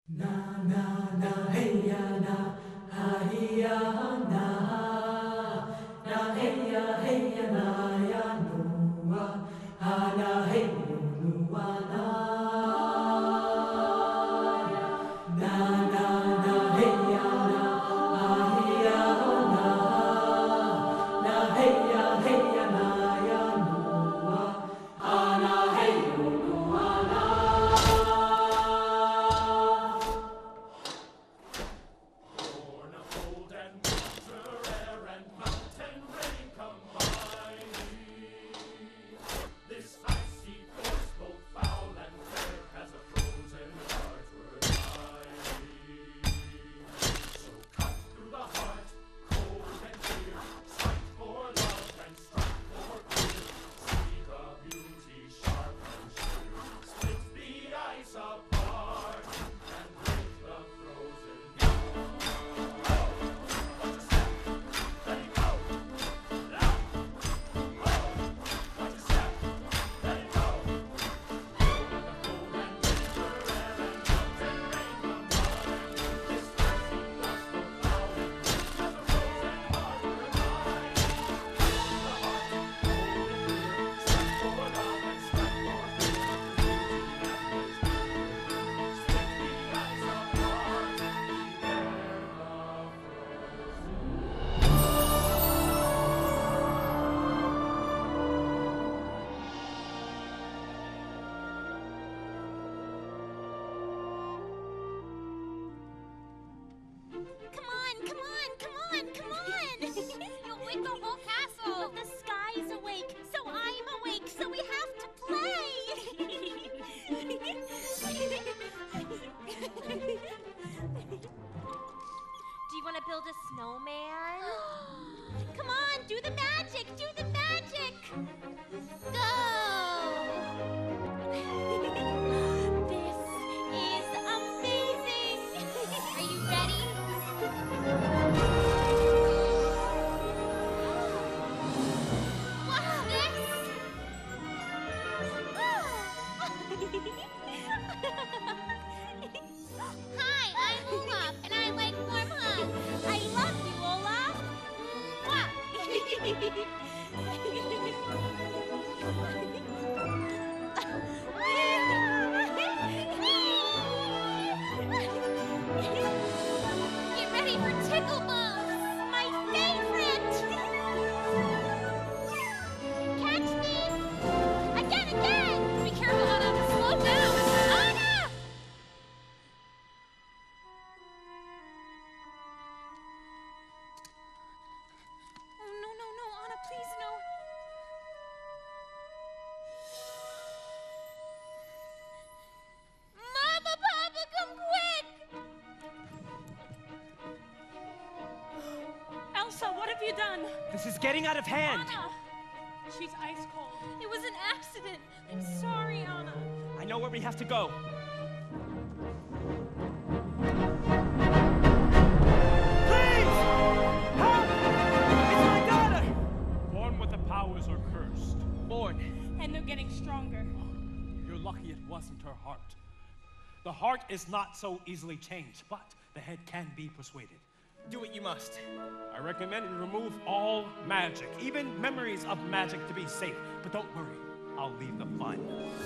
Na na na hey ya na ha ya na na hey ya na ya no ha na hey no na na na hey ya na ha ya na hey ya na ya no ha na hey no na. Born of cold and winter air and mountain rain combining, this icy force both foul and fair has a frozen heart we're dying. So cut through the heart, cold and clear, fight for love and strive for good. See the beauty sharp and sheer, split the ice apart and break the frozen Come on! You'll wake the whole castle! But the sky's awake, so I'm awake, so we have to play! Do you want to build a snowman? Come on, do the magic! Do the magic! Go! This is amazing! Are you ready? What's this? Hi, I'm Olaf, and I like warm hugs. I love you, Olaf. Get ready for tickle bumps, my favorite. Catch this! Again! Be careful, Anna. Slow down. Anna! Oh, no, Anna, please, no. Mama, Papa, come quick! Elsa, what have you done? This is getting out of hand. Anna! She's ice cold. It was an accident. I'm sorry, Anna. I know where we have to go. Please! Help! It's my daughter! Born with the powers or cursed. Born. And they're getting stronger. You're lucky it wasn't her heart. The heart is not so easily changed, but the head can be persuaded. Do what you must. I recommend you remove all magic, even memories of magic to be safe. But don't worry, I'll leave the fun.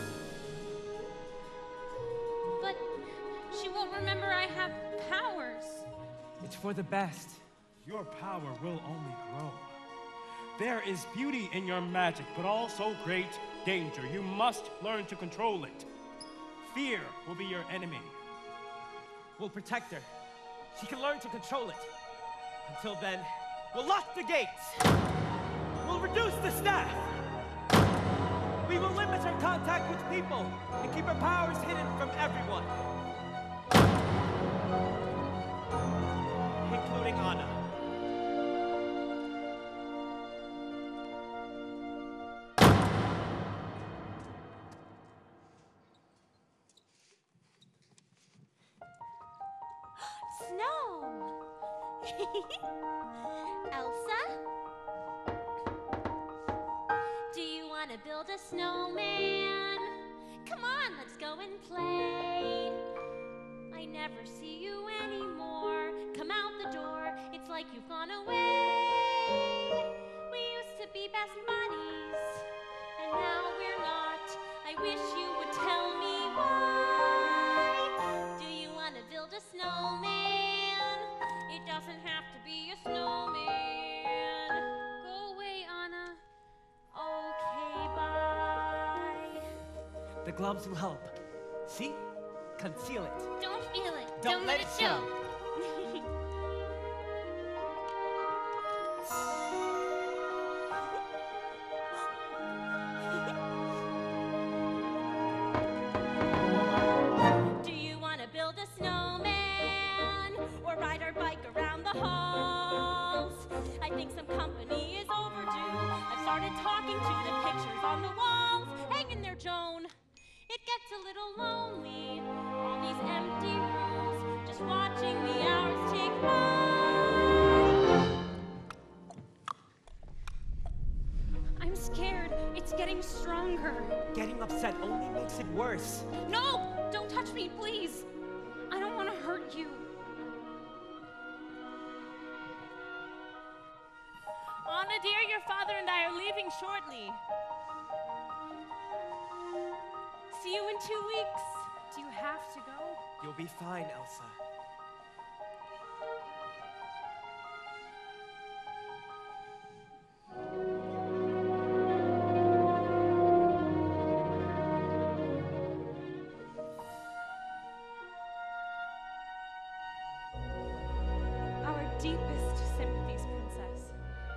But she won't remember I have powers. It's for the best. Your power will only grow. There is beauty in your magic, but also great danger. You must learn to control it. Fear will be your enemy. We'll protect her. She can learn to control it. Until then, we'll lock the gates. We'll reduce the staff. We will limit her contact with people and keep her powers hidden from everyone. Including Anna. Snow! Elsa? Do you want to build a snowman? Come on, let's go and play. I never I wish you would tell me why. Do you want to build a snowman? It doesn't have to be a snowman. Go away, Anna. Okay, bye. The gloves will help. See? Conceal it. Don't feel it. Don't let it show. Do you want to build a snowman or ride our bike around the halls? I think some company is overdue. I've started talking to the pictures on the walls. Hang in there, Joan. It gets a little lonely, all these empty rooms, just watching the hours tick by. I'm scared. It's getting stronger. Getting upset only makes it worse. No! Don't touch me, please! I don't want to hurt you. Anna, dear, your father and I are leaving shortly. See you in 2 weeks. Do you have to go? You'll be fine, Elsa. Our deepest sympathies, Princess.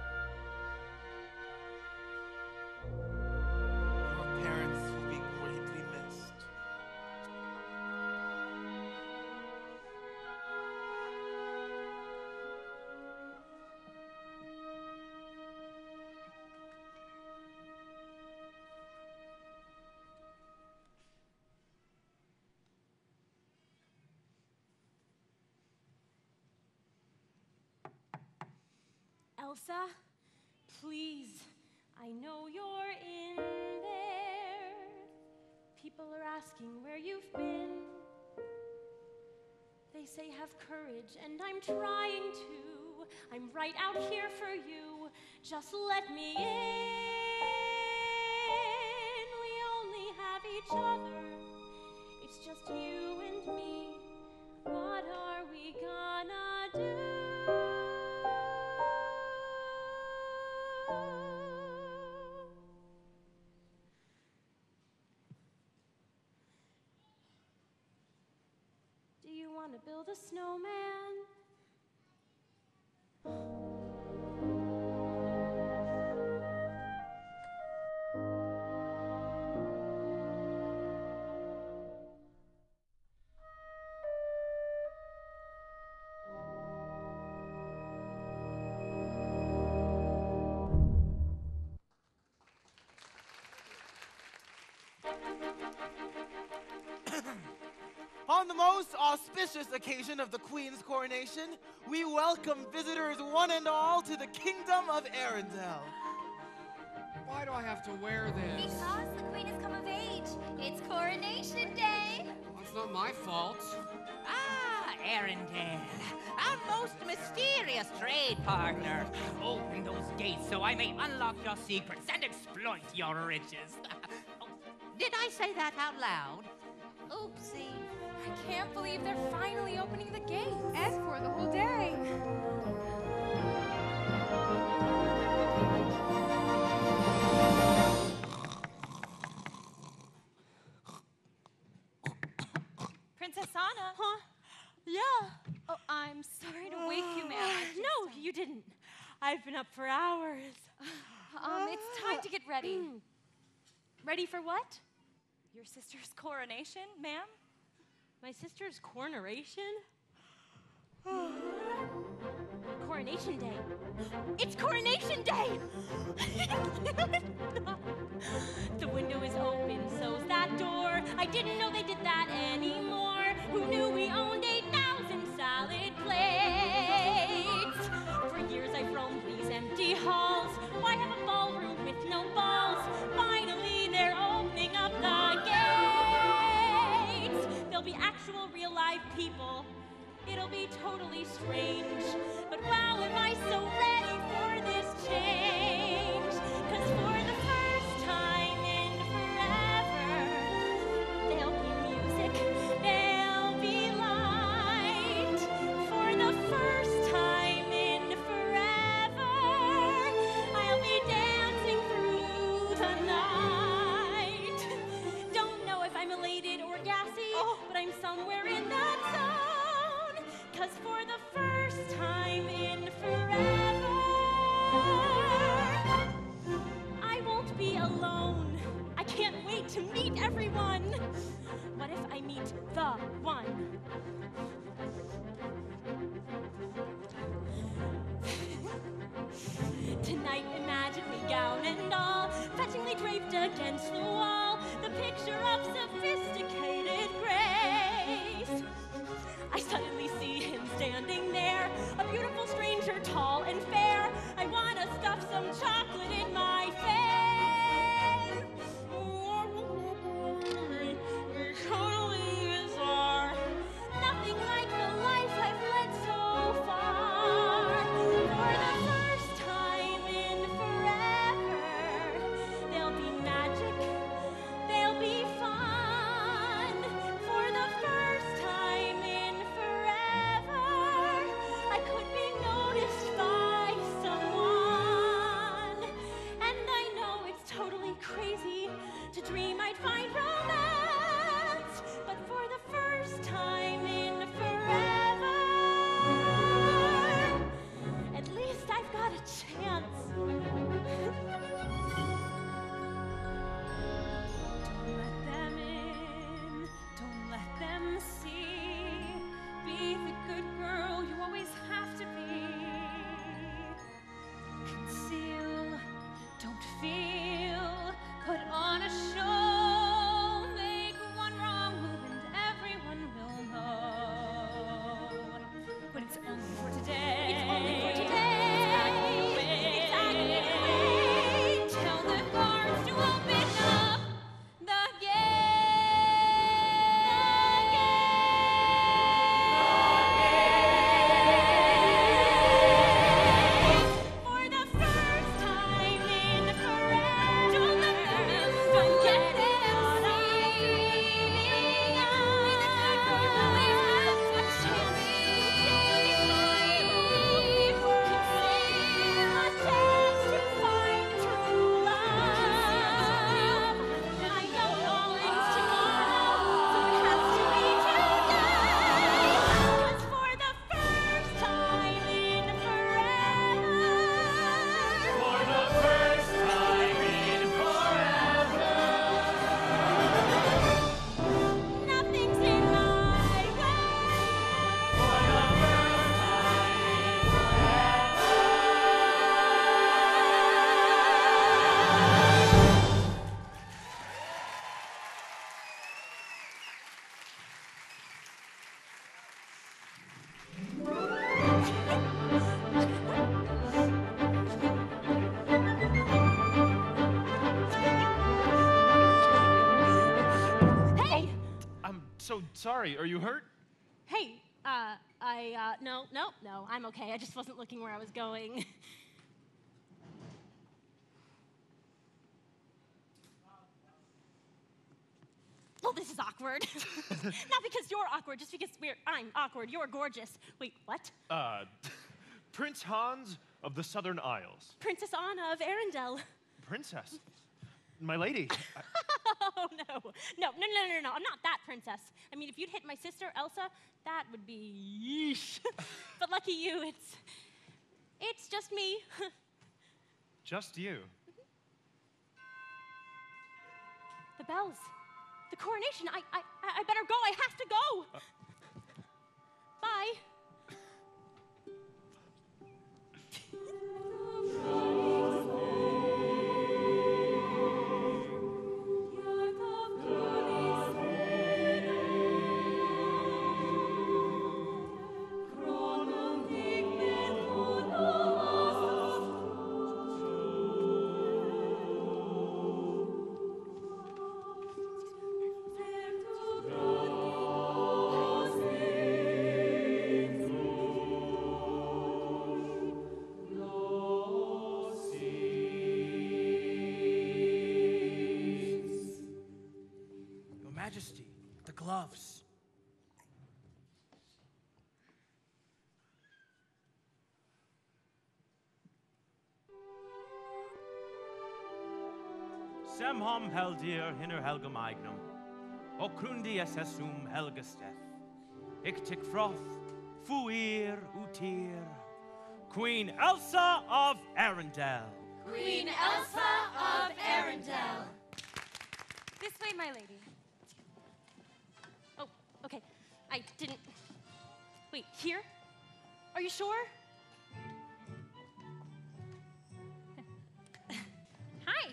Your parents will be greatly missed. Elsa, please. I know you're in there. People are asking where you've been. They say have courage, and I'm trying to. I'm right out here for you. Just let me in. We only have each other. It's just you and me. What are we gonna do? Do you want to build a snowman? On the most auspicious occasion of the Queen's coronation, we welcome visitors one and all to the Kingdom of Arendelle. Why do I have to wear this? Because the Queen has come of age. It's coronation day. That's not my fault. Ah, Arendelle, our most mysterious trade partner. Open those gates so I may unlock your secrets and exploit your riches. Oh, did I say that out loud? Oopsie. I can't believe they're finally opening the gates. And for the whole day. Princess Anna? Huh? Yeah. Oh, I'm sorry to wake you, ma'am. No, you didn't. I've been up for hours. It's time to get ready. Ready for what? Your sister's coronation, ma'am? My sister's coronation? Coronation Day. It's Coronation Day! The window is open, so's that door. I didn't know they did that anymore. Who knew we owned 8,000 salad plates? For years I've roamed these empty halls. Why have a ballroom with no balls? Finally they're opening up the gates. There'll be actual real live people. It'll be totally strange. But wow, am I so ready for this change. 'Cause for the first time in forever, meet everyone? What if I meet the one? Tonight, imagine me gown and all, fetchingly draped against the wall, the picture of sophisticated grace. I suddenly see him standing there, a beautiful stranger, tall and fair. I want to stuff some chocolate in my face. It totally is our, nothing like the life I've led so far. For the first time in forever, there'll be magic, there'll be fun. For the first time in forever, I could be noticed by someone. And I know it's totally crazy to dream I'd find romance, but for the first time in forever, at least I've got a chance. Don't let them in, don't let them see. Be the good girl you always have to be. Conceal, don't feel, put on a show. Make one wrong move and everyone will know. But it's only for today. It's only for today. Exactly. Tell the guards to open up the for the first time in forever. Don't let them in. Don't get caught up dreaming of. Always have a chance to find true love. I know all ends tomorrow, so it has to be today. 'Cause for the first time in forever, For the first time in forever. nothing's in my way. For the first time Hey! I'm so sorry. Are you hurt? Hey, no, I'm okay. I just wasn't looking where I was going. Well, this is awkward. Not because you're awkward, just because I'm awkward. You're gorgeous. Wait, what? Prince Hans of the Southern Isles. Princess Anna of Arendelle. Princess? My lady. Oh, no. I'm not that princess. I mean, if you'd hit my sister, Elsa, that would be yeesh. But lucky you, it's just me. Just you. The bells. The coronation. I better go. I have to go. Bye. Majesty, the gloves. Semhom heldir hinner helga magnum, okrundi essum helgasteth, ictic froth, fuir utir, Queen Elsa of Arendelle. Queen Elsa of Arendelle. This way, my lady. Oh, okay. I didn't... Wait, here? Are you sure? Hi.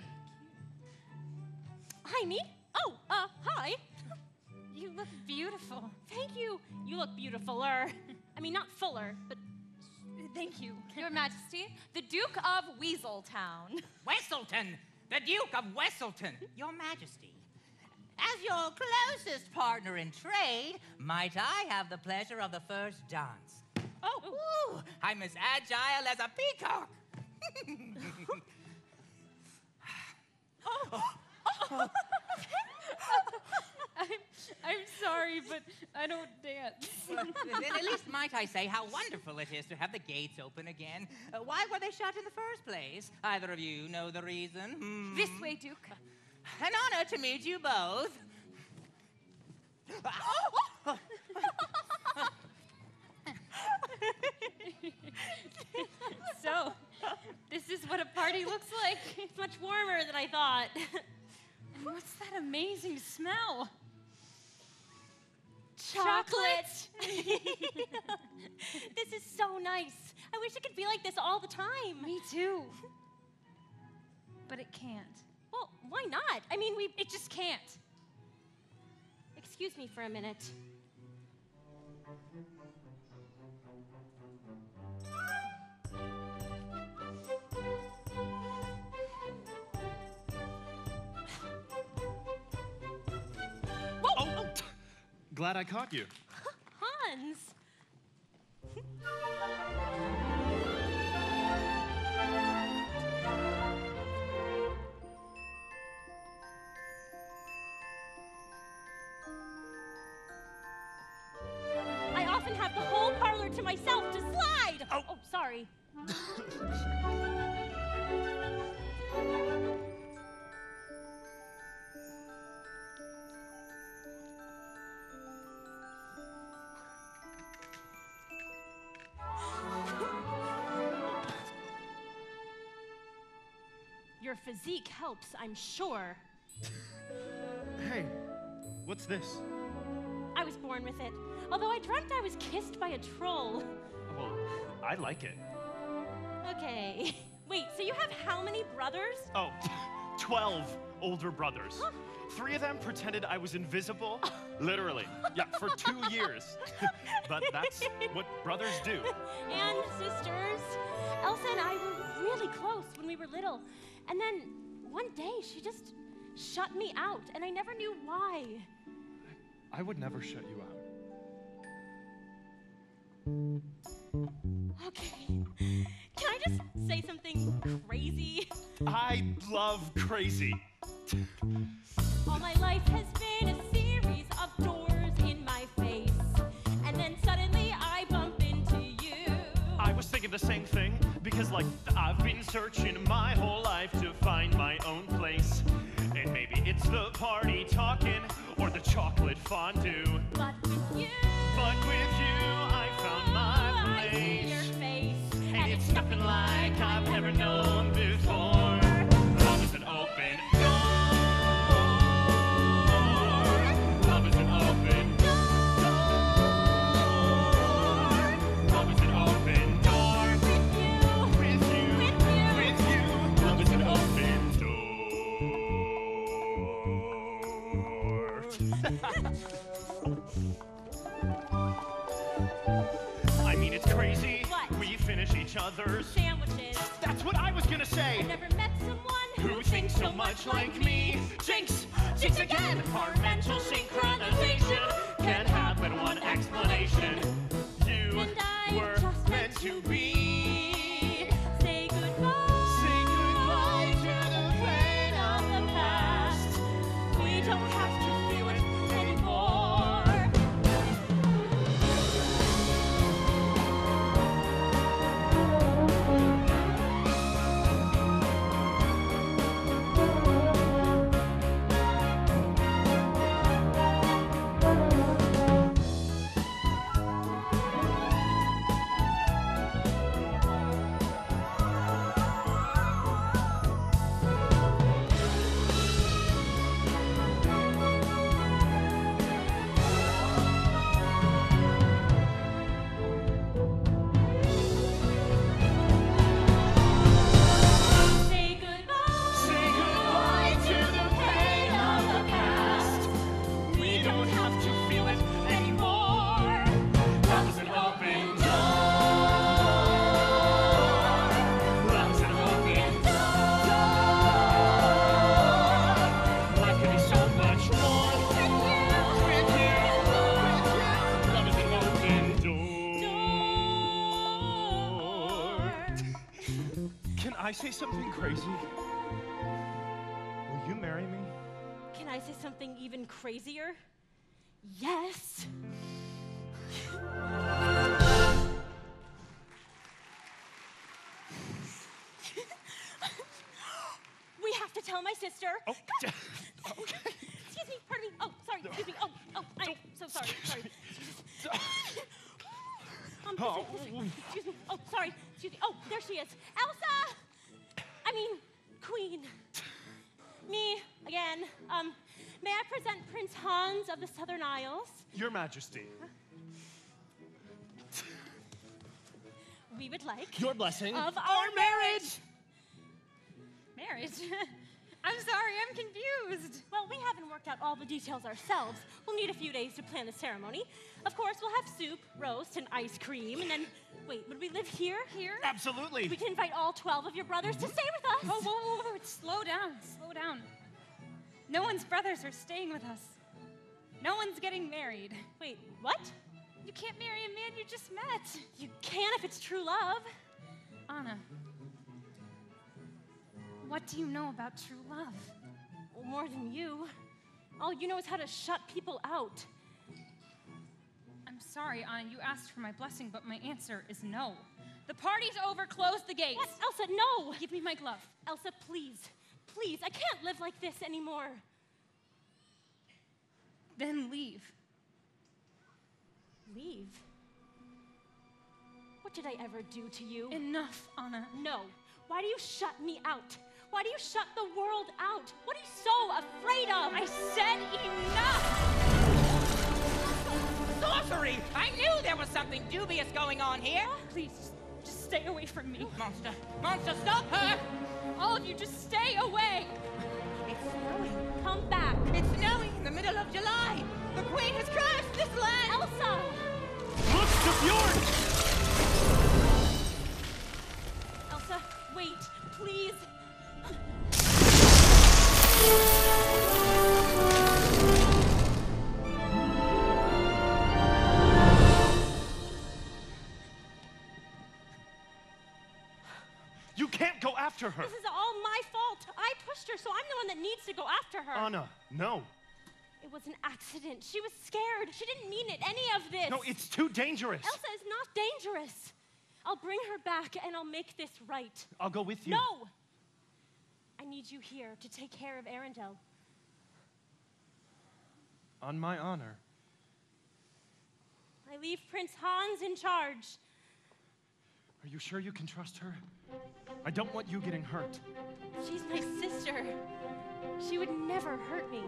Hi, me? Oh, hi. You look beautiful. Thank you. You look beautifuler. I mean, not fuller, but thank you. Your Majesty, the Duke of Weaseltown. Wesselton, the Duke of Wesselton, Your Majesty. As your closest partner in trade, might I have the pleasure of the first dance? Oh, ooh, I'm as agile as a peacock. I'm sorry, but I don't dance. Then at least might I say how wonderful it is to have the gates open again. Why were they shut in the first place? Either of you know the reason? This way, Duke. An honor to meet you both. So, this is what a party looks like. It's much warmer than I thought. And what's that amazing smell? Chocolate! This is so nice. I wish it could be like this all the time. Me too. But it can't. Well, why not? I mean, It just can't. Excuse me for a minute. Oh, glad I caught you. Hans! I often have the whole parlor to myself to slide! Oh, sorry. Your physique helps, I'm sure. Hey, what's this? I was born with it. Although I dreamt I was kissed by a troll. Well, I like it. Okay. Wait, so you have how many brothers? Oh, 12 older brothers. Huh? 3 of them pretended I was invisible. Literally. Yeah, for 2 years. But that's what brothers do. And sisters. Elsa and I were really close when we were little. And then one day she just shut me out, and I never knew why. I would never shut you out. Okay. Can I just say something crazy? I love crazy. All my life has been a series of doors in my face. And then suddenly I bump into you. I was thinking the same thing, because like I've been searching my whole life to find my own place. And maybe it's the party talking or the chocolate fondue. But with you, I found my I see your place. face. And it's nothing like I've ever known before. Love is an open door. Love is an open door. Love is an open door. With you. Love is an open door. I mean, it's crazy. What? We finish each other's Sandwiches. That's what I was gonna say. I've never met someone Who thinks so much like me? Jinx! Jinx again! Our mental synchronization can happen. One explanation. You And I were just meant to be. Say goodbye. Say goodbye to the pain of the past. We don't have to feel it anymore. I say something crazy, will you marry me? Can I say something even crazier? Yes. We have to tell my sister. Oh, okay. Excuse me, pardon me. Oh, sorry, excuse me. Oh, I'm so sorry. Sorry. Excuse me. Oh, sorry. Excuse me. Oh, there she is. Elsa! I mean, Queen. Me, again. May I present Prince Hans of the Southern Isles? Your Majesty. We would like... Your blessing. Of our marriage! Marriage? I'm sorry, I'm confused. Well, we haven't worked out all the details ourselves. We'll need a few days to plan the ceremony. Of course, we'll have soup, roast, and ice cream, and then... Wait, would we live here? Here? Absolutely. We can invite all 12 of your brothers to stay with us. Oh, whoa, slow down, slow down. No one's brothers are staying with us. No one's getting married. Wait, what? You can't marry a man you just met. You can if it's true love. Anna, what do you know about true love? Well, more than you. All you know is how to shut people out. I'm sorry, Anna, you asked for my blessing, but my answer is no. The party's over, close the gates. What? Elsa, no! Give me my glove. Elsa, please. Please, I can't live like this anymore. Then leave. Leave? What did I ever do to you? Enough, Anna. No. Why do you shut me out? Why do you shut the world out? What are you so afraid of? I said enough! Sorcery! I knew there was something dubious going on here. Please, just stay away from me. Monster! Monster, stop her! All of you, just stay away! It's snowing. Come back. It's snowing in the middle of July. The Queen has cursed this land. Elsa! Look, the fjord! Elsa, wait, please. You can't go after her. This is all my fault. I pushed her, so I'm the one that needs to go after her. Anna, no. It was an accident. She was scared. She didn't mean it, any of this. No, it's too dangerous. Elsa is not dangerous. I'll bring her back and I'll make this right. I'll go with you. No! I need you here to take care of Arendelle. On my honor. I leave Prince Hans in charge. Are you sure you can trust her? I don't want you getting hurt. She's my sister. She would never hurt me.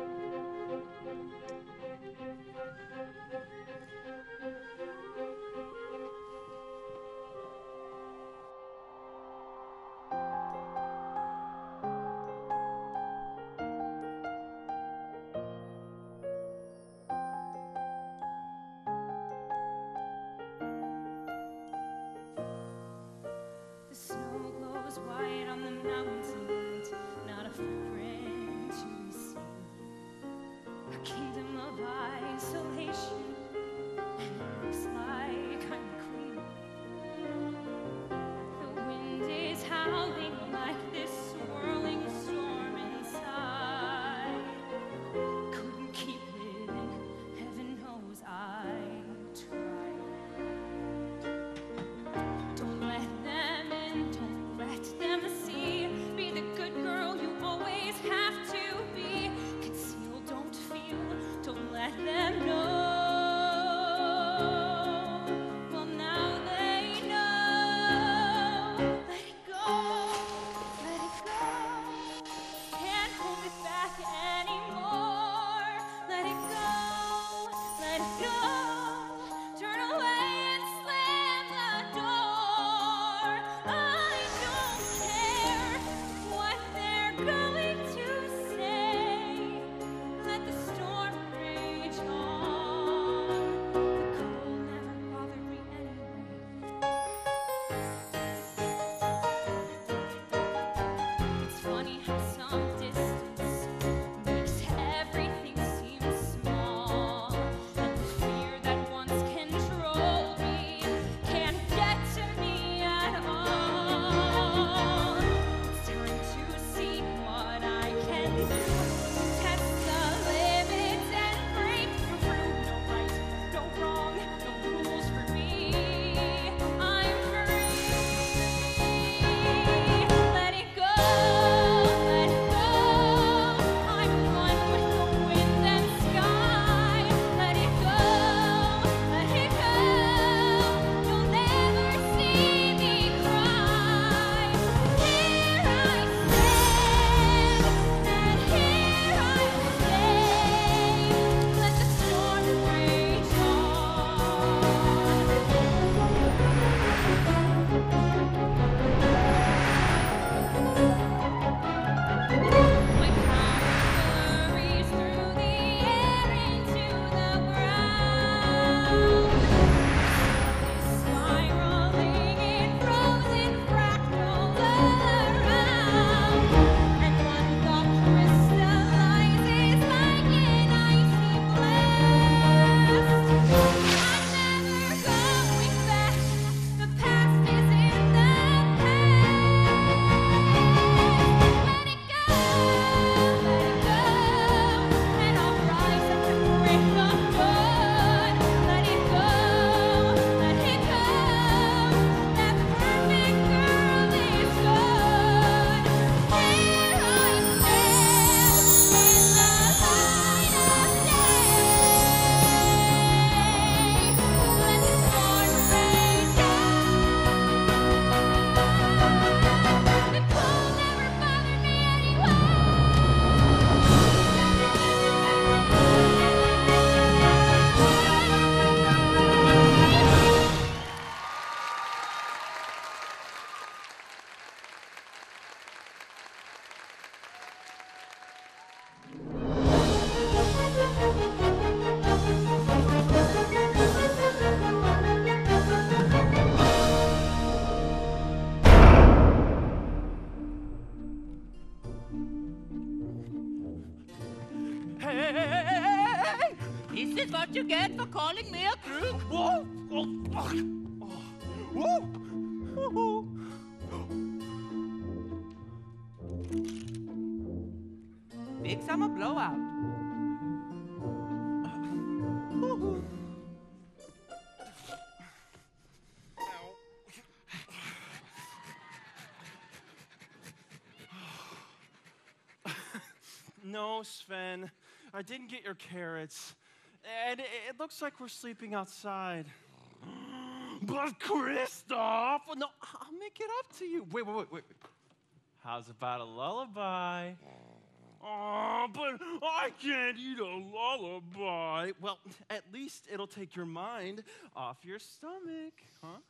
The snow glows white on the mountains, not a friend to be seen. A kingdom of isolation, and it looks like I'm the queen. The wind is howling like this swirling storm inside. Couldn't keep it in, heaven knows I tried. Don't let them in, don't let them see. Be the good girl you always have to be. Conceal, don't feel, don't let them know. This is what you get for calling me a crook. Whoa! Oh, fuck! Oh. Whoa! Big summer blowout. No, Sven, I didn't get your carrots. And it looks like we're sleeping outside. But Kristoff, no, I'll make it up to you. Wait. How's about a lullaby? Oh, but I can't eat a lullaby. Well, at least it'll take your mind off your stomach, huh?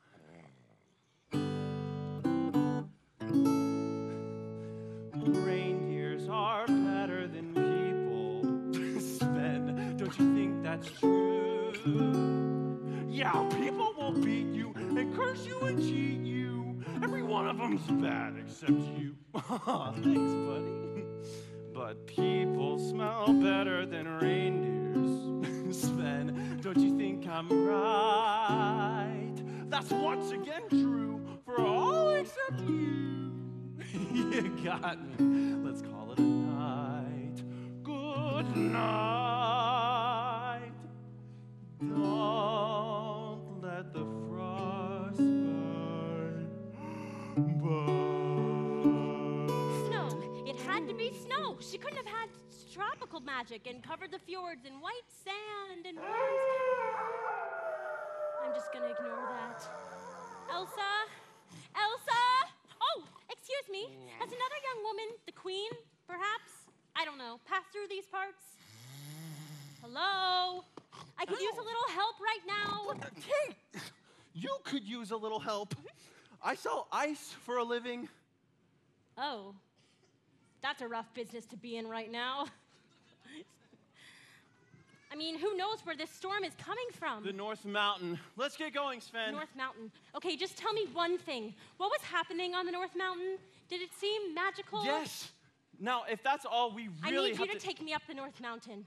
Reindeers are better than people. Sven, don't you think that's true? Yeah, people will beat you and curse you and cheat you. Every one of them's bad except you. Thanks, buddy. But people smell better than reindeers. Sven, don't you think I'm right? That's once again true for all except you. You got me. Let's call it a night. Good night. Don't let the frost burn. Snow. It had to be snow. She couldn't have had tropical magic and covered the fjords in white sand and worms. I'm just gonna ignore that. Elsa? Elsa? Oh, excuse me. Has another young woman, the queen, perhaps, I don't know, passed through these parts? Hello? I could use a little help right now. Kate, you could use a little help. I sell ice for a living. Oh, that's a rough business to be in right now. I mean, who knows where this storm is coming from? The North Mountain. Let's get going, Sven. North Mountain. Okay, just tell me one thing. What was happening on the North Mountain? Did it seem magical? Yes. Now, if that's all we I really need have you to take me up the North Mountain.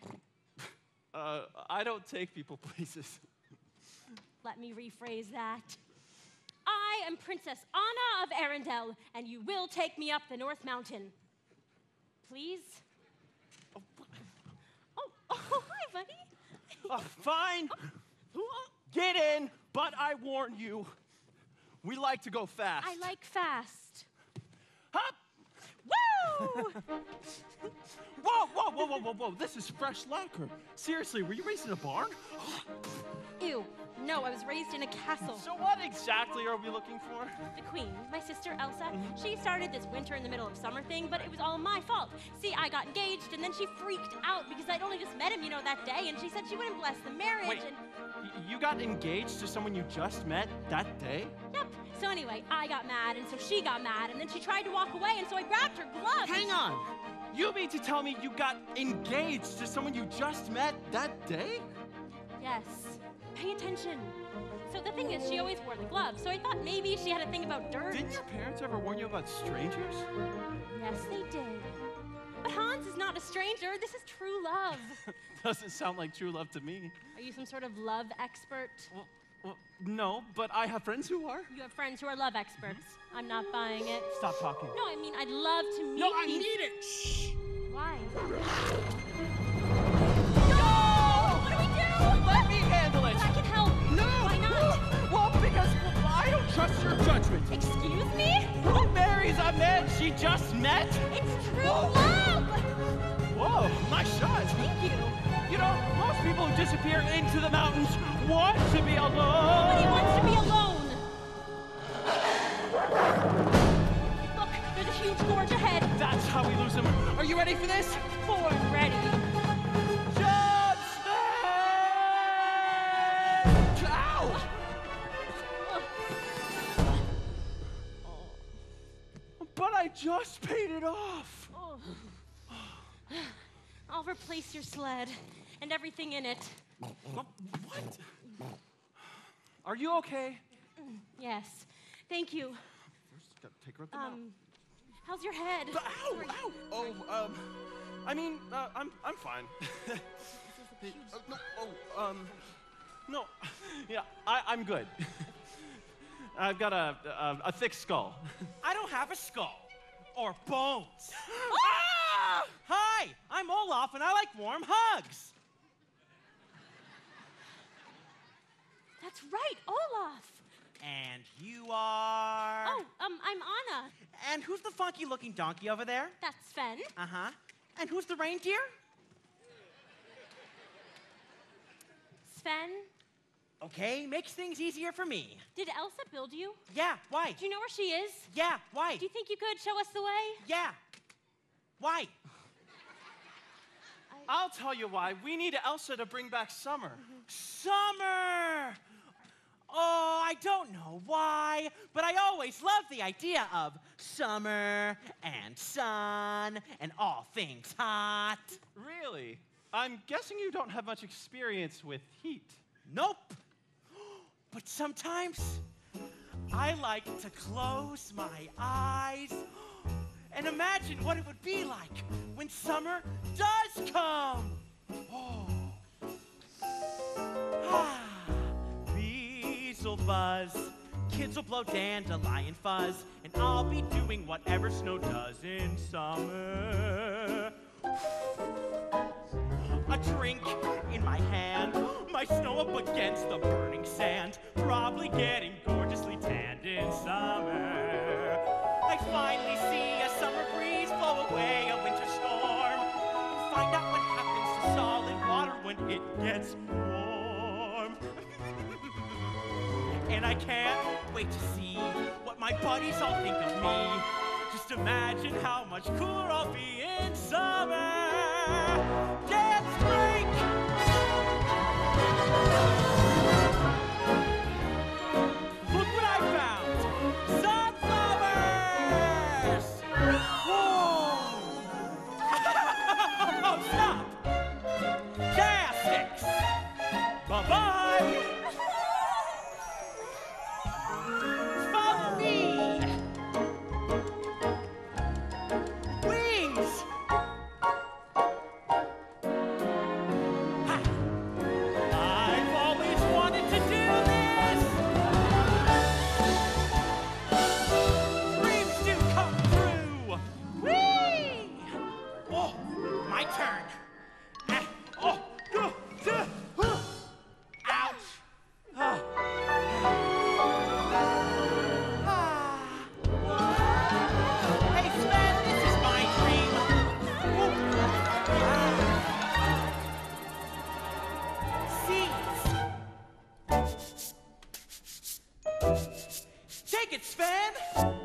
I don't take people places. Let me rephrase that. I am Princess Anna of Arendelle, and you will take me up the North Mountain. Please? Oh, hi, buddy. Fine. Get in, but I warn you, we like to go fast. I like fast. Hop! Woo! Whoa. This is fresh lacquer. Seriously, were you raised in a barn? Ew. No, I was raised in a castle. So what exactly are we looking for? The queen, my sister Elsa, she started this winter in the middle of summer thing, but it was all my fault. See, I got engaged, and then she freaked out because I'd only just met him, that day, and she said she wouldn't bless the marriage. Wait, and you got engaged to someone you just met that day? Yep. So anyway, I got mad, and so she got mad, and then she tried to walk away, and so I grabbed her glove. Hang on. You mean to tell me you got engaged to someone you just met that day? Yes. Pay attention. So the thing is, she always wore the glove, so I thought maybe she had a thing about dirt. Didn't your parents ever warn you about strangers? Yes, they did. But Hans is not a stranger. This is true love. Doesn't sound like true love to me. Are you some sort of love expert? Well, no, but I have friends who are. You have friends who are love experts. I'm not buying it. Stop talking. No, I mean, I'd love to meet No, I these... need it. Shh. Why? No! What do we do? Let me handle it. But I can help. No! Why not? Well, because I don't trust your judgment. Excuse me? Who marries a man she just met? It's true love! Whoa, nice shot. Thank you. You know, most people who disappear into the mountains want to be alone. Nobody wants to be alone. Look, there's a huge gorge ahead. That's how we lose him. Are you ready for this? Born ready. Jump Smash! Ow! But I just paid it off. Oh. I'll replace your sled and everything in it. What? Are you okay? Yes. Thank you. First, gotta take her up the mountain. How's your head? Ow! Oh, I'm fine. This is a huge... No, No, yeah, I'm good. I've got a thick skull. I don't have a skull. Or bones. Ah! Hi, I'm Olaf, and I like warm hugs. That's right, Olaf. And you are... Oh, I'm Anna. And who's the funky-looking donkey over there? That's Sven. Uh-huh. And who's the reindeer? Sven. Okay, makes things easier for me. Did Elsa build you? Yeah, why? Do you know where she is? Yeah, why? Do you think you could show us the way? Yeah. Why? I'll tell you why. We need Elsa to bring back summer. Summer! Oh, I don't know why, but I always loved the idea of summer and sun and all things hot. Really? I'm guessing you don't have much experience with heat. Nope. But sometimes I like to close my eyes and imagine what it would be like when summer does come. Oh. Bees will buzz, kids will blow dandelion fuzz, and I'll be doing whatever snow does in summer. A drink in my hand, my snow up against the burning sand, probably getting gorgeously tanned in summer. I finally see a summer breeze blow away a winter storm, and find out what happens to solid water when it gets warm. And I can't wait to see what my buddies all think of me. Just imagine how much cooler I'll be in summer. Dance break! Look what I found! Sunflowers! Whoa! Oh, stop! Gymnastics! Bye-bye! Follow me! Wings! Ha! I've always wanted to do this! Dreams do come true! Whee! Oh, my turn. Oh, ouch! Hey, Sven, this is my dream. Seeds. Take it, Sven.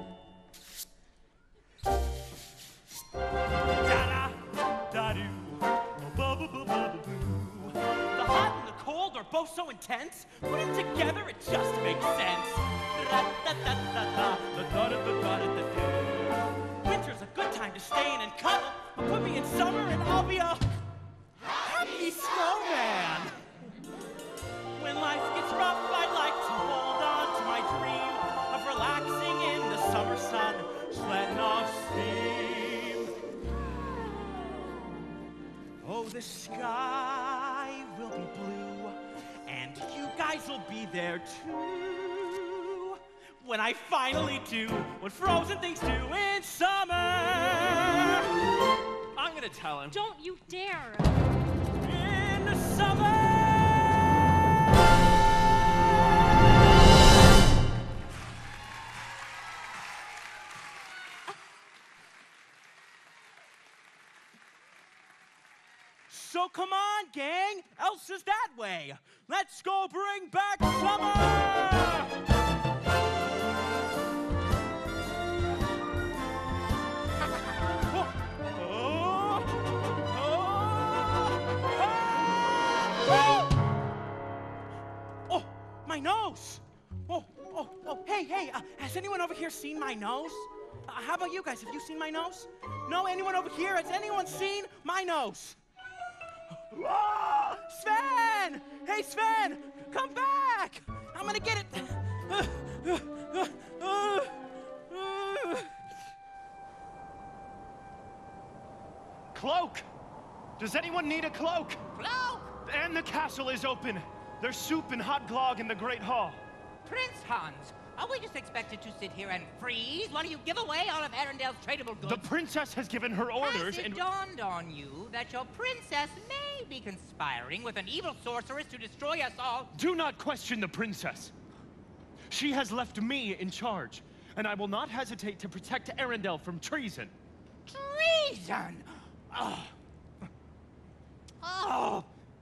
Da-da, da-doo, ba-ba-ba-ba-ba-boo. The hot and the cold are both so intense. Put them together, it just makes sense. Da-da-da-da-da, da-da-da-da-da-da. Winter's a good time to stay in and cuddle, but put me in summer and I'll be a happy snowman. When life gets rough, I'd like to hold on to my dream of relaxing in the summer sun, letting off steam. Oh, the sky will be blue, and you guys will be there too. When I finally do what frozen things do in summer. I'm gonna tell him. Don't you dare. In the summer. So come on, gang. Elsa's that way. Let's go bring back summer. Oh, my nose. Oh, hey, has anyone over here seen my nose? How about you guys? Have you seen my nose? No, anyone over here? Has anyone seen my nose? Whoa! Sven! Hey, Sven! Come back! I'm gonna get it. Cloak! Does anyone need a cloak? Cloak! And the castle is open. There's soup and hot glog in the Great Hall. Prince Hans, are we just expected to sit here and freeze while you give away all of Arundel's tradable goods? The princess has given her orders Has it dawned on you that your princess may be conspiring with an evil sorceress to destroy us all? Do not question the princess. She has left me in charge, and I will not hesitate to protect Arundel from treason. Treason! Oh. Oh!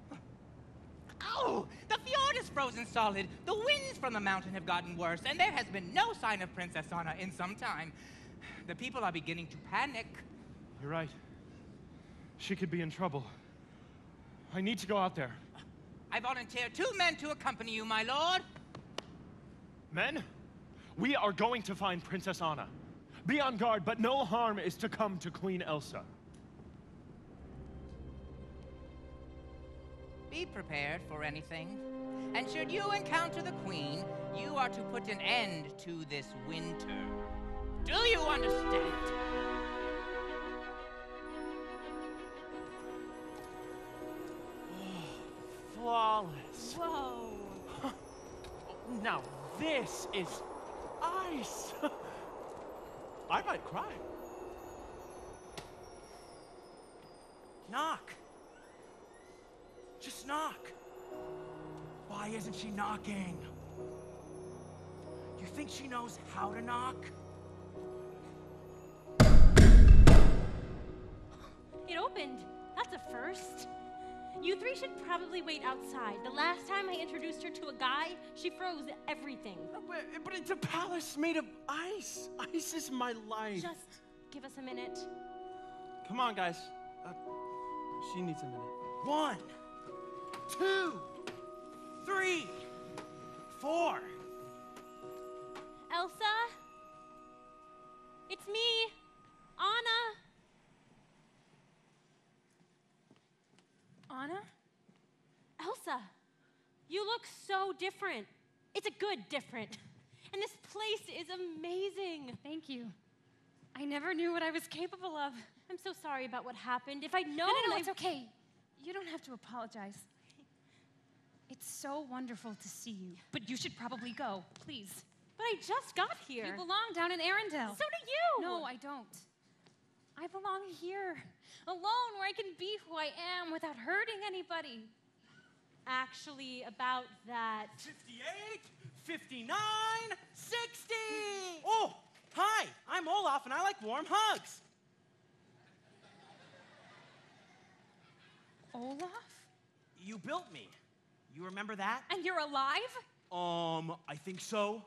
Oh! The fjord is frozen solid. The winds from the mountain have gotten worse, and there has been no sign of Princess Anna in some time. The people are beginning to panic. You're right. She could be in trouble. I need to go out there. I volunteer 2 men to accompany you, my lord. Men, we are going to find Princess Anna. Be on guard, but no harm is to come to Queen Elsa. Be prepared for anything. And should you encounter the Queen, you are to put an end to this winter. Do you understand? Flawless. Whoa. Now this is ice. I might cry. Knock. Just knock. Why isn't she knocking? You think she knows how to knock? It opened. That's a first. You 3 should probably wait outside. The last time I introduced her to a guy, she froze everything. But it's a palace made of ice. Ice is my life. Just give us a minute. Come on, guys. She needs a minute. 1, 2, 3, 4. Elsa? It's me, Anna. Anna? Elsa, you look so different. It's a good different. And this place is amazing. Thank you. I never knew what I was capable of. I'm so sorry about what happened. If I'd known, No, it's okay. You don't have to apologize. It's so wonderful to see you, but you should probably go, please. But I just got here. You belong down in Arundel. So do you. No, I don't. I belong here, alone, where I can be who I am without hurting anybody. Actually, about that. 58, 59, 60. Oh, hi, I'm Olaf and I like warm hugs. Olaf? You built me. You remember that? And you're alive? I think so.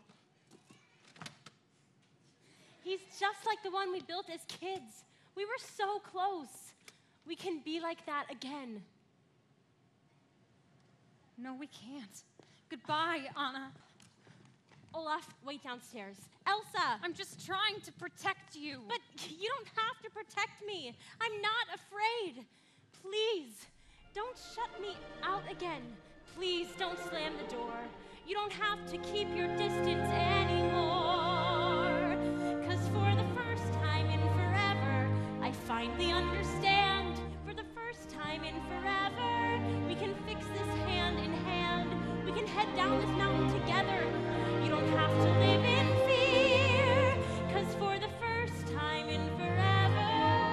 He's just like the one we built as kids. We were so close. We can be like that again. No, we can't. Goodbye, Anna. Olaf, wait downstairs. Elsa! I'm just trying to protect you. But you don't have to protect me. I'm not afraid. Please, don't shut me out again. Please don't slam the door. You don't have to keep your distance anymore. 'Cause for the first time in forever, I finally understand. For the first time in forever, we can fix this hand in hand. We can head down this mountain together. You don't have to live in fear. 'Cause for the first time in forever,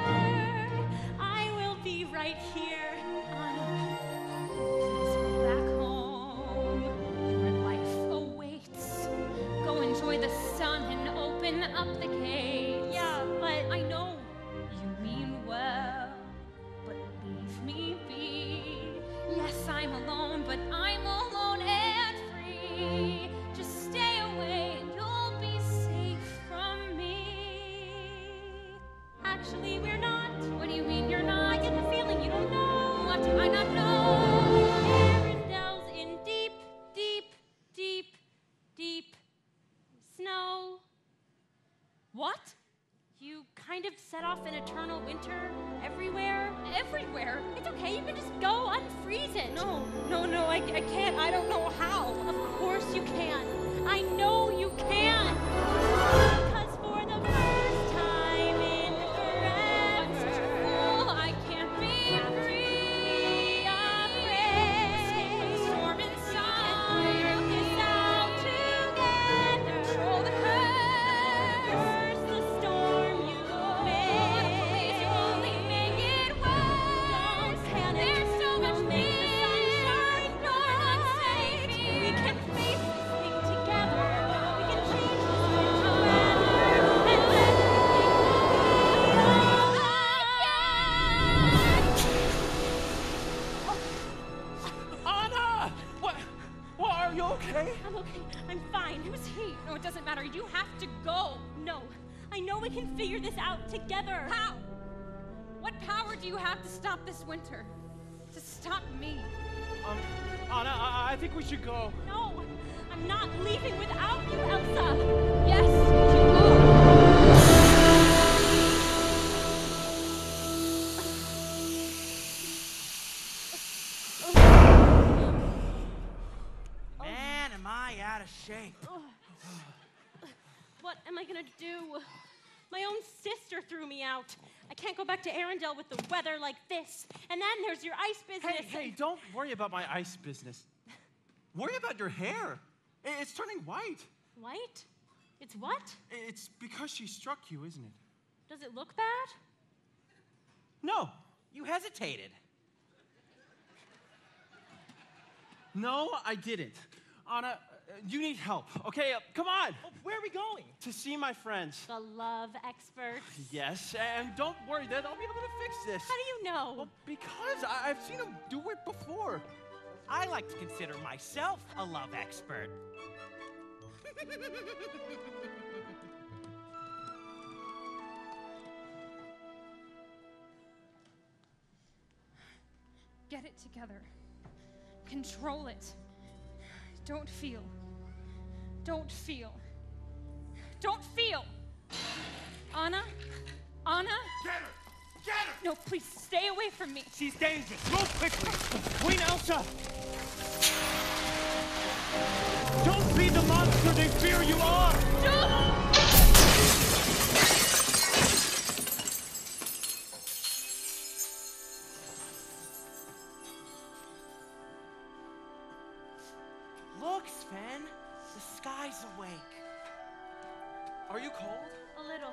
I will be right here. Please go back home. Your life awaits. Go enjoy the sun and open up the gates. Yeah, but I know you mean well, but leave me be. Yes, I'm alone, but I'm alone and free. Just stay away and you'll be safe from me. actually, we're not. What do you mean you're not? I get the feeling you don't know. What do I not know? Arendel's in deep, deep, deep, deep snow. What? You kind of set off an eternal winter everywhere. Everywhere? It's okay, you can just go unfreeze it. No, I can't. I don't know how. Of course you can. I know you can. 'Cause for the first time in forever, I can't be free. you okay? I'm okay. I'm fine. Who's he? No, it doesn't matter. You have to go. No. I know we can figure this out together. How? What power do you have to stop this winter? To stop me? Anna, I think we should go. No. I'm not leaving without you, Elsa. Yes, you Man, am I out of shape. What am I gonna do? My own sister threw me out. I can't go back to Arendelle with the weather like this. And then there's your ice business. Hey, don't worry about my ice business. Worry about your hair. It's turning white. White? It's what? It's because she struck you, isn't it? Does it look bad? No. You hesitated. No, I didn't. Anna, you need help, okay? Come on. Oh, where are we going? To see my friends. The love experts. Yes, and don't worry, that I'll be able to fix this. How do you know? Well, because I've seen them do it before. I like to consider myself a love expert. Get it together. Control it. Don't feel. Don't feel. Don't feel. Anna? Anna? Get her! Get her! No, please stay away from me. She's dangerous. Move quickly. Queen Elsa! Don't be the monster they fear you are! Look, Sven. The sky's awake. Are you cold? A little.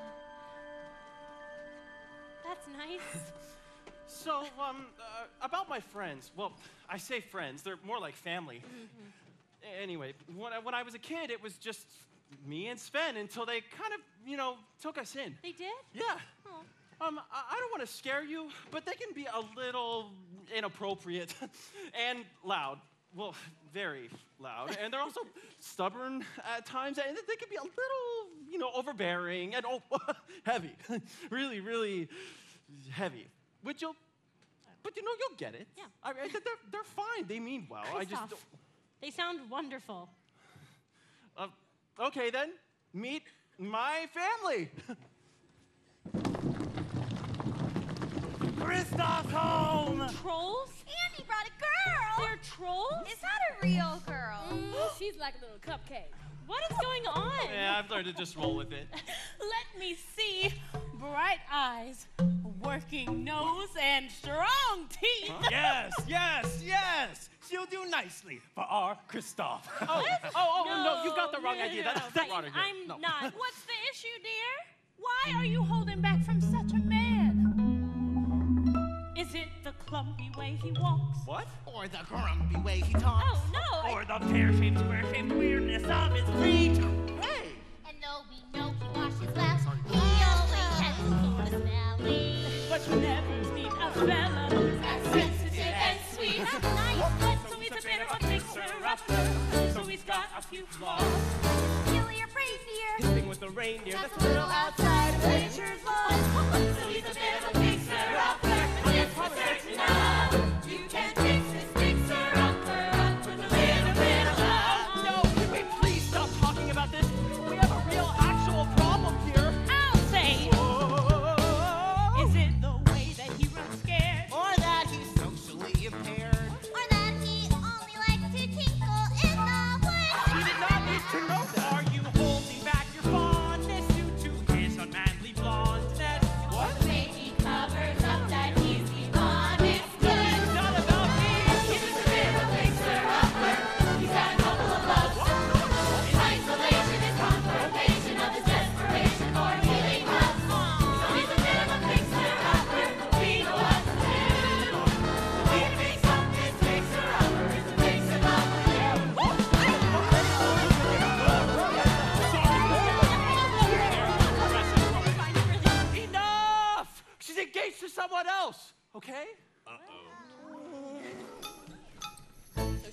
That's nice. So, about my friends. Well, I say friends. They're more like family. Anyway, when I was a kid, it was just me and Sven until they kind of, took us in. They did? Yeah. Oh. I don't want to scare you, but they can be a little inappropriate and loud. Well, very loud. And they're also stubborn at times, and they can be a little, overbearing and heavy. Really, really heavy. But you'll get it. Yeah. I mean, they're fine. They mean well. I just Christoph, they sound wonderful. okay then. Meet my family. Kristoff's home. Trolls? Andy brought a girl! They're trolls? Is that a real girl? She's like a little cupcake. What is going on? Yeah, I've learned to just roll with it. Let me see. Bright eyes, working nose, and strong teeth. Yes. She'll do nicely for our Kristoff. No, you got the wrong no, idea. no, That's no, water. I'm No. not. What's the issue, dear? Why are you holding back from such a man? Is it the clumpy way he walks? What? Or the grumpy way he talks. Oh, no. Or the pear-shaped, square-shaped weirdness of his feet. Hey! And though we know he washes well, he always has a sort of smelly. But you never meet a fella who's as sensitive and sweet. So he's a bit of a fixer-upper. So he's got a few flaws. Silly or crazier. Thing with the reindeer, That's a little outside of nature's laws. So he's a bit of a fixer-upper. But it's for certain of you can fix this fixer-upper up with a little bit of love. No, can we please stop talking about this? We have a real, actual problem here. I'll say, is it the way that he runs scared? Or that he's socially impaired. Or that he only likes to tinkle in the woods. We did not need to know that. Are you holding back your fondness due to his unmanly blondness? What? Maybe covers up that he's the honest good.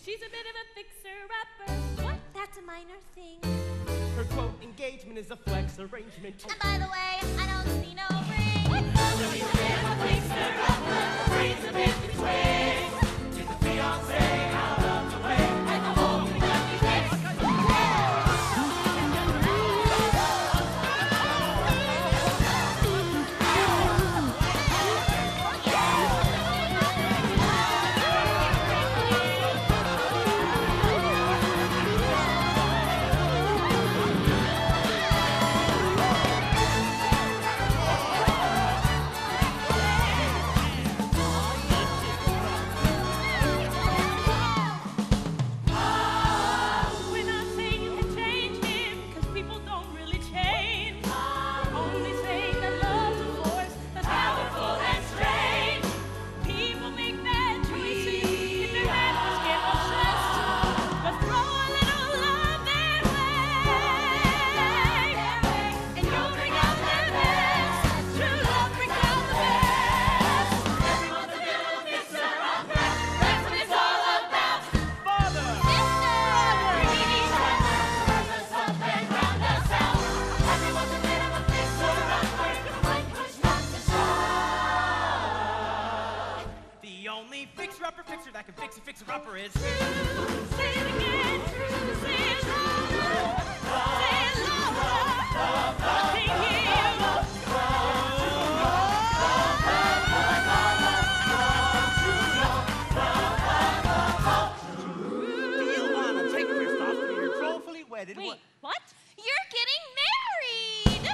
she's a bit of a fixer-upper. What? That's a minor thing. Her quote engagement is a flex arrangement. And by the way, I don't see no ring. She's a bit of a fixer-upper. Brains a bit between. She's a fiancé out of the way. And the whole thing got me fixed. We're not saying you can change him, 'cause people don't really change. We're only saying that love's a force that's powerful and strange. People make bad choices if their head was get all stressed. But throw a little love their way, and you'll bring out their best. True love brings out the best. Everyone's a bit of a fixer-upper. That's what it's all about. Father! Bringing each other, round us up and round us out. Everyone's a bit of a fixer-upper. When push comes to shove. The only fixer-upper fixer that can fix a fixer-upper is... Say it again, say it louder. Say it louder. I can't hear you. You wanna take first off, you're joyfully wedded. Wait, what? You're getting married!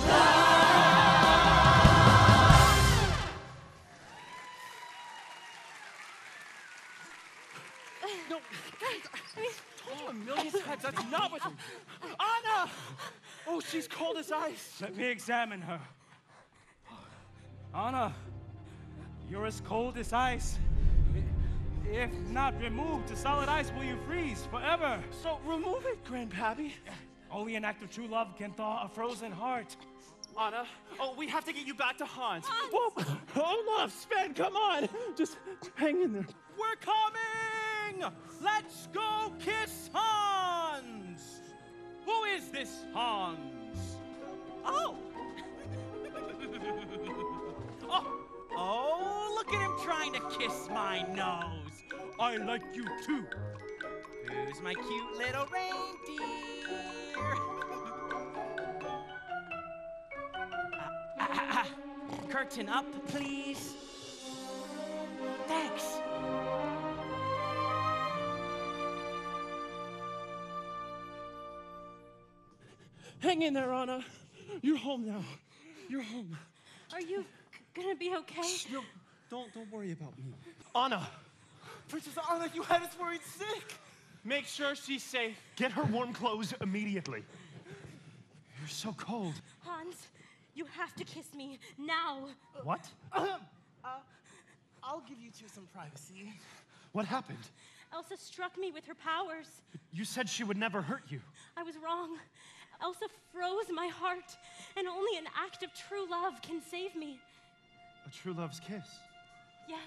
No, I told you a million times that's not what. Anna! Oh, she's cold as ice. Let me examine her. Anna, you're as cold as ice. If not removed, the solid ice will you freeze forever. So remove it, Grandpappy. Only an act of true love can thaw a frozen heart. Anna, oh, we have to get you back to Hans. Whoa, hold up, Sven, come on. Just hang in there. We're coming! Let's go kiss Hans! Who is this Hans? Oh! Oh, look at him trying to kiss my nose. I like you too. Who's my cute little reindeer? Curtain up, please. Thanks. Hang in there, Anna. You're home now. You're home. Are you gonna be okay? No, don't worry about me. Anna! Princess Anna, you had us worried sick. Make sure she's safe. Get her warm clothes immediately. You're so cold. Hans, you have to kiss me now. What? I'll give you two some privacy. What happened? Elsa struck me with her powers. You said she would never hurt you. I was wrong. Elsa froze my heart, and only an act of true love can save me. A true love's kiss. Yes.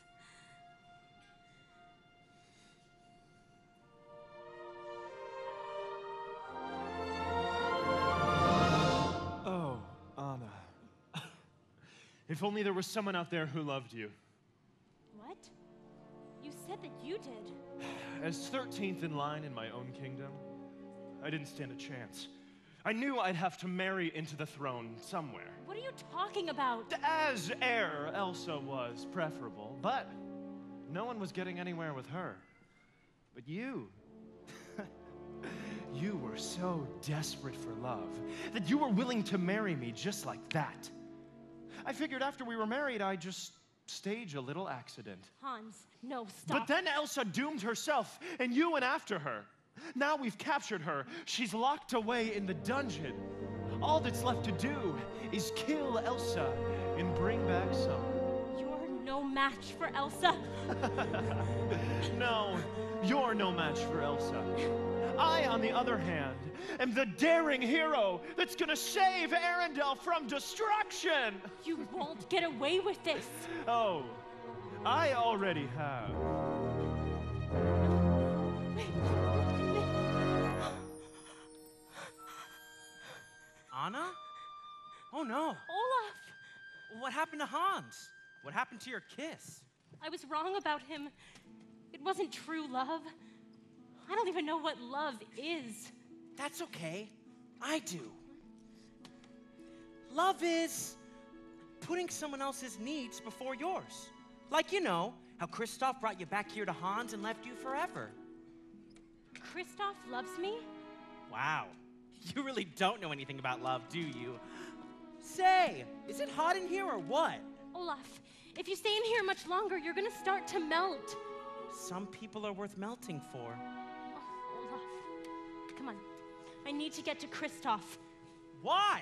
Oh, Anna. If only there was someone out there who loved you. What? You said that you did. As 13th in line in my own kingdom, I didn't stand a chance. I knew I'd have to marry into the throne somewhere. What are you talking about? As heir, Elsa was preferable, but no one was getting anywhere with her. But you, you were so desperate for love that you were willing to marry me just like that. I figured after we were married, I'd just stage a little accident. Hans, no, stop. But then Elsa doomed herself, and you went after her. Now we've captured her. She's locked away in the dungeon. All that's left to do is kill Elsa and bring back Summer. You're no match for Elsa. No, you're no match for Elsa. I, on the other hand, am the daring hero that's gonna save Arendelle from destruction! You won't get away with this. Oh, I already have. Anna? Oh no. Olaf! What happened to Hans? What happened to your kiss? I was wrong about him. It wasn't true love. I don't even know what love is. That's okay. I do. Love is putting someone else's needs before yours. Like, you know, how Kristoff brought you back here to Hans and left you forever. Kristoff loves me? Wow. You really don't know anything about love, do you? Say, is it hot in here or what? Olaf, if you stay in here much longer, you're gonna start to melt. Some people are worth melting for. Oh, Olaf, come on. I need to get to Kristoff. Why?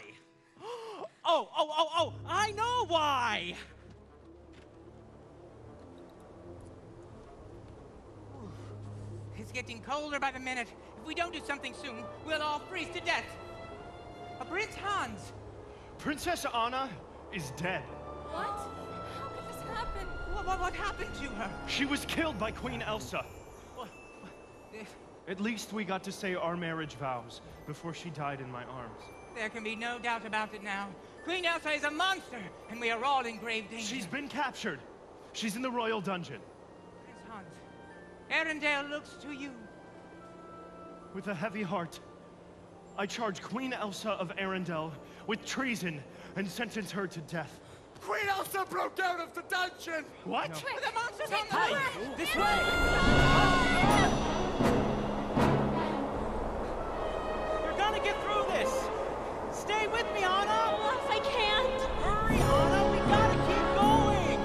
Oh, I know why! It's getting colder by the minute. If we don't do something soon, we'll all freeze to death. Prince Hans! Princess Anna is dead. What? How could this happen? What happened to her? She was killed by Queen Elsa. At least we got to say our marriage vows before she died in my arms. There can be no doubt about it now. Queen Elsa is a monster, and we are all in grave danger. She's been captured. She's in the royal dungeon. Prince Hans, Arendelle looks to you. With a heavy heart, I charge Queen Elsa of Arendelle with treason and sentence her to death. Queen Elsa broke out of the dungeon! What? No. The monster's on the Hey, way! this way! You're gonna get through this! Stay with me, Anna! Olaf, I can't! Hurry, Anna! We gotta keep going!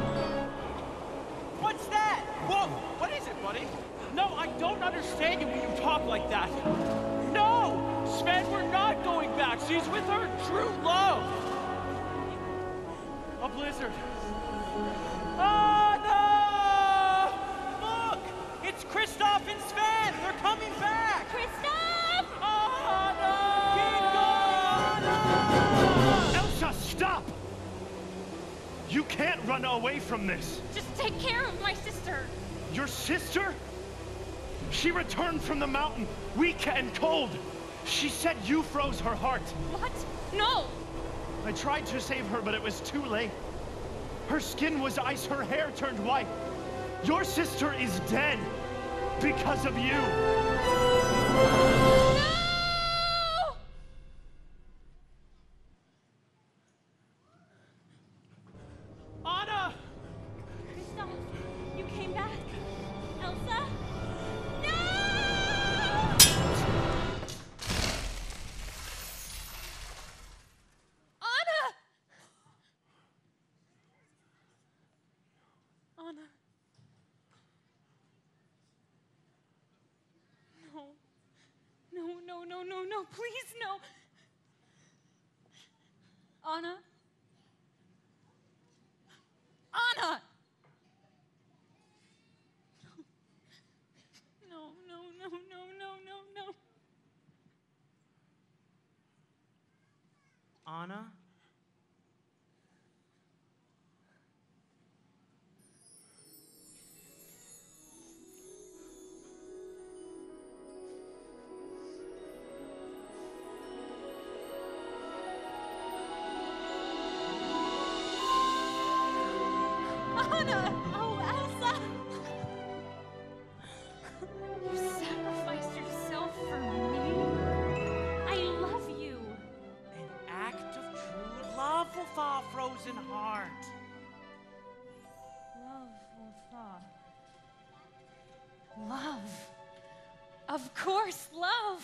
What's that? Whoa! What is it, buddy? No, I don't understand you when you talk like that. No! Sven, we're not going back. She's with her true love. A blizzard. Anna! Look! It's Kristoff and Sven! They're coming back! Kristoff! Anna! Keep going, Anna! Elsa, stop! You can't run away from this. Just take care of my sister. Your sister? She returned from the mountain, weak and cold. She said you froze her heart. What? No! I tried to save her, but it was too late. Her skin was ice, her hair turned white. Your sister is dead because of you. No! Anna! Kristoff, you came back. Elsa? No! Anna! Anna. No, please, no. Anna. Anna! No. Anna? Anna! Oh, Elsa! You sacrificed yourself for me? I love you. An act of true love will thaw a frozen heart. Love will thaw. Love. Of course, love.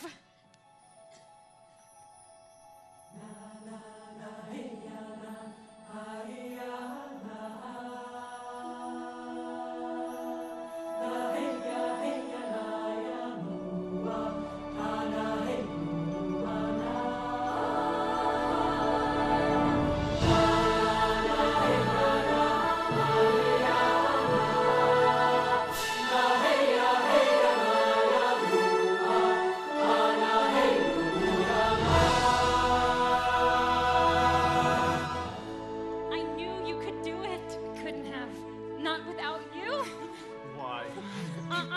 I knew you could do it. Couldn't have. Not without you. Why?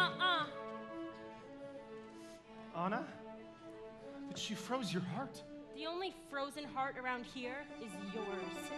Uh-uh-uh. Anna? But she froze your heart. The only frozen heart around here is yours.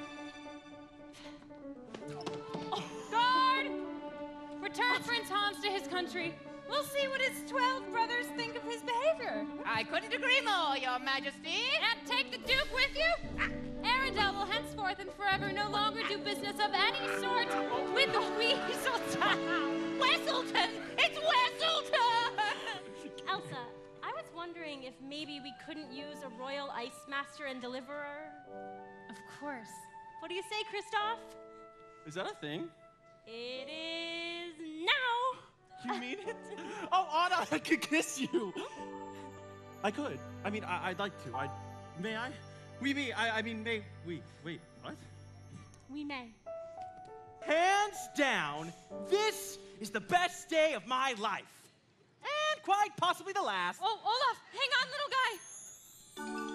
Guard! Return Prince Hans to his country. We'll see what his 12 brothers think of his behavior. I couldn't agree more, Your Majesty. And take the Duke with you? Arendelle will henceforth and forever no longer do business of any sort with Weaselton. Wesselton! It's Wesselton! Elsa, I was wondering if maybe we couldn't use a royal ice master and deliverer. Of course. What do you say, Kristoff? Is that a thing? It is now. You mean it? Oh, Anna, I could kiss you. I could. I mean, I'd like to. May I? We may. I mean, may we? Wait, what? We may. Hands down, this is the best day of my life. And quite possibly the last. Oh, Olaf, hang on, little guy.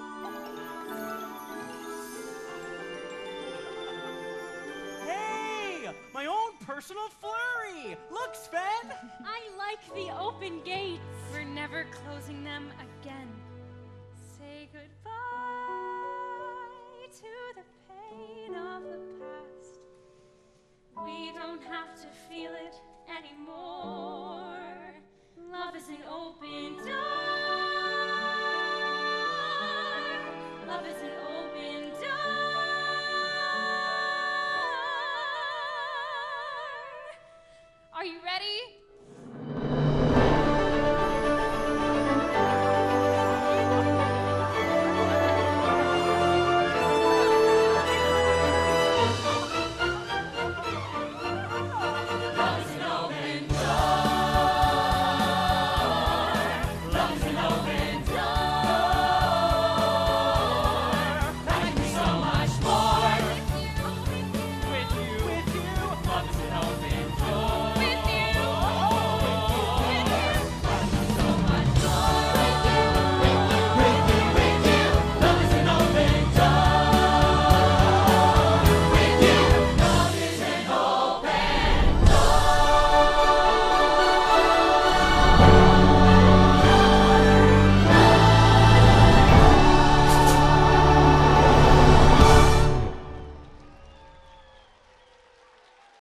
Hey, my own personal flurry. Look, Sven. I like the open gates. We're never closing them again. Say goodbye to the pain of the past. We don't have to feel it anymore.